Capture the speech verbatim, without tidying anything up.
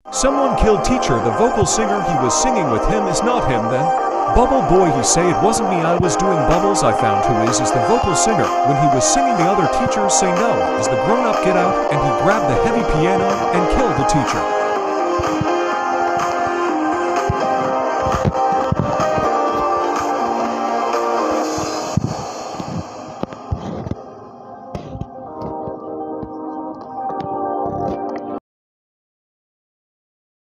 Someone killed teacher. The vocal singer he was singing with him is not him then. Bubble boy he say it wasn't me, I was doing bubbles. I found who is is the vocal singer. When he was singing the other teachers say no. As the grown up get out and he grabbed the heavy piano and killed the teacher.